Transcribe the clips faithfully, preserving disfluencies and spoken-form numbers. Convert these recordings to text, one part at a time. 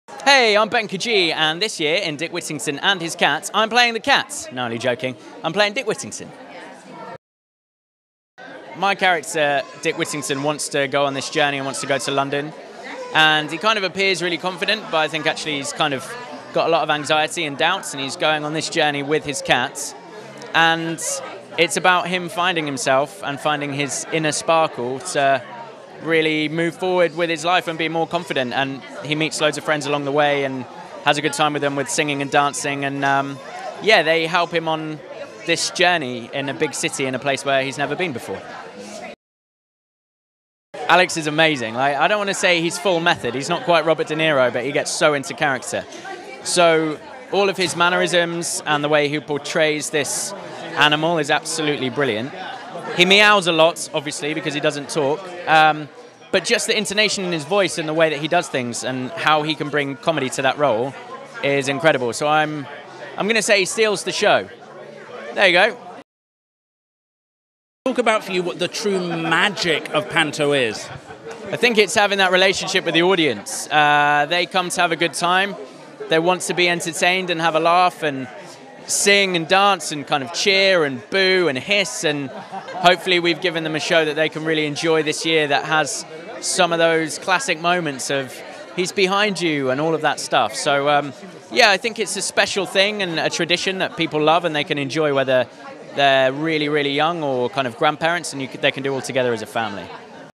Hey, I'm Ben Cajee, and this year in Dick Whittington and His Cat, I'm playing the cat. No, only joking. I'm playing Dick Whittington. My character, Dick Whittington, wants to go on this journey and wants to go to London. And he kind of appears really confident, but I think actually he's kind of got a lot of anxiety and doubts, and he's going on this journey with his cat. And it's about him finding himself and finding his inner sparkle to really move forward with his life and be more confident. And he meets loads of friends along the way and has a good time with them with singing and dancing. And um, yeah, they help him on this journey in a big city, in a place where he's never been before. Alex is amazing. Like, I don't want to say he's full method. He's not quite Robert De Niro, but he gets so into character. So all of his mannerisms and the way he portrays this animal is absolutely brilliant. He meows a lot, obviously, because he doesn't talk. Um, but just the intonation in his voice and the way that he does things and how he can bring comedy to that role is incredible. So I'm, I'm going to say he steals the show. There you go. Talk about for you what the true magic of Panto is. I think it's having that relationship with the audience. Uh, they come to have a good time. They want to be entertained and have a laugh and sing and dance and kind of cheer and boo and hiss, and hopefully we've given them a show that they can really enjoy this year that has some of those classic moments of he's behind you and all of that stuff. So um, yeah, I think it's a special thing and a tradition that people love and they can enjoy whether they're really, really young or kind of grandparents, and you, they can do all together as a family.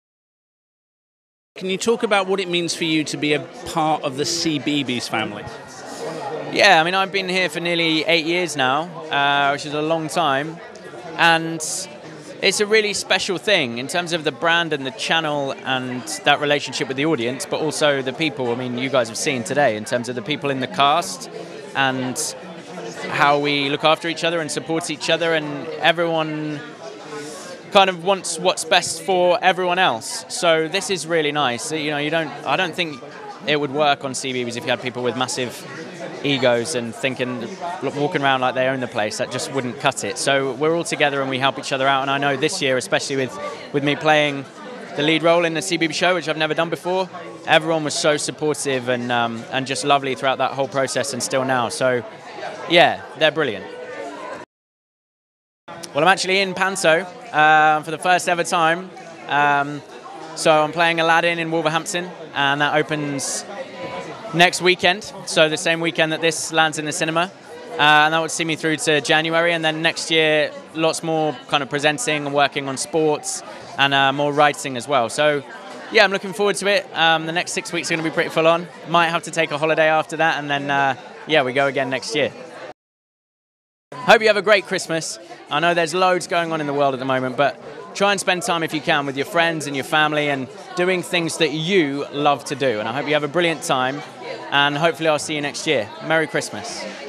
Can you talk about what it means for you to be a part of the CBeebies family? Yeah, I mean, I've been here for nearly eight years now, uh, which is a long time, and it's a really special thing in terms of the brand and the channel and that relationship with the audience, but also the people. I mean, you guys have seen today in terms of the people in the cast and how we look after each other and support each other, and everyone kind of wants what's best for everyone else. So this is really nice. You know, you don't. I don't think it would work on CBeebies if you had people with massive egos and thinking, walking around like they own the place. That just wouldn't cut it. So we're all together and we help each other out. And I know this year, especially with, with me playing the lead role in the CBeebies show, which I've never done before, everyone was so supportive and um, and just lovely throughout that whole process and still now. So yeah, they're brilliant. Well, I'm actually in Panto uh, for the first ever time. Um, so I'm playing Aladdin in Wolverhampton, and that opens next weekend, so the same weekend that this lands in the cinema, uh, and that would see me through to January, and then next year lots more kind of presenting and working on sports and uh, more writing as well. So yeah, I'm looking forward to it. Um, the next six weeks are going to be pretty full on. Might have to take a holiday after that, and then uh, yeah, we go again next year. Hope you have a great Christmas. I know there's loads going on in the world at the moment, but try and spend time if you can with your friends and your family and doing things that you love to do. And I hope you have a brilliant time, and hopefully I'll see you next year. Merry Christmas.